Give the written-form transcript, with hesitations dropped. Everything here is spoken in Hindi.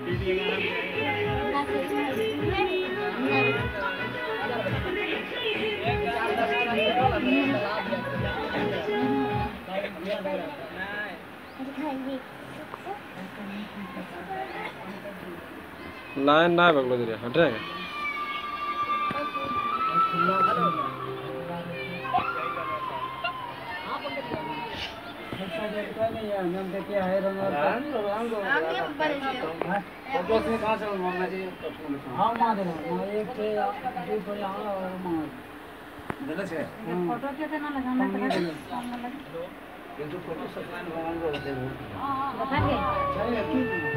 लाइन ना बगलो दे हटे क्या है रंग हाँ माँ दे एक तो यहाँ और माँ फोटो क्या देना लगाना ये तो फोटो सब मान